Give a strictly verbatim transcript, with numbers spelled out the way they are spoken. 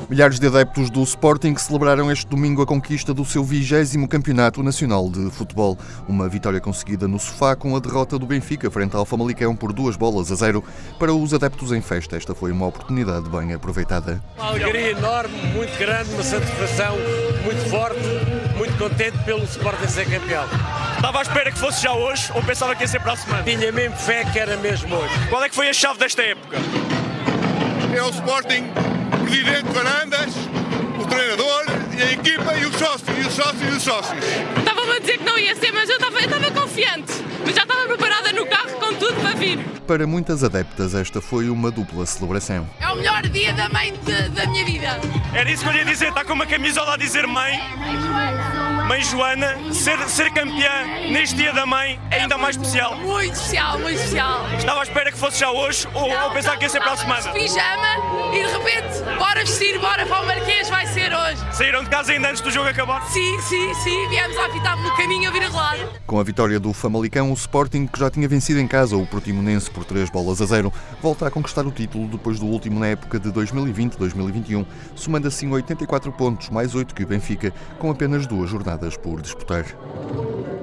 Milhares de adeptos do Sporting celebraram este domingo a conquista do seu vigésimo Campeonato Nacional de Futebol. Uma vitória conseguida no sofá com a derrota do Benfica frente ao Famalicão por duas bolas a zero. Para os adeptos em festa, esta foi uma oportunidade bem aproveitada. Uma alegria enorme, muito grande, uma satisfação muito forte, muito contente pelo Sporting ser campeão. Estava à espera que fosse já hoje ou pensava que ia ser para a semana? Tinha mesmo fé que era mesmo hoje. Qual é que foi a chave desta época? É o Sporting, o presidente Varandas, o treinador e a equipa e os sócios, e os sócios e os sócios. Estavam a dizer que não ia ser, mas eu estava, eu estava confiante. Mas já estava preparada no carro com tudo para vir. Para muitas adeptas, esta foi uma dupla celebração. É o melhor dia da mãe de, da minha vida. Era isso que eu ia dizer, está com uma camisola a dizer mãe. Mãe Joana, ser, ser campeã neste dia da mãe é ainda mais especial. Muito especial, muito especial. Estava à espera que fosse já hoje ou, ou pensava que ia ser para a semana? Pijama e de repente, bora vestir, bora para o Marquês, vai ser hoje. Saíram de casa ainda antes do jogo acabar? Sim, sim, sim, viemos a apitar pelo caminho a vir a relado. Com a vitória do Famalicão, o Sporting, que já tinha vencido em casa o Portimonense por três bolas a zero, volta a conquistar o título depois do último na época de dois mil e vinte a dois mil e vinte e um, somando assim oitenta e quatro pontos, mais oito que o Benfica, com apenas duas jornadas por disputar.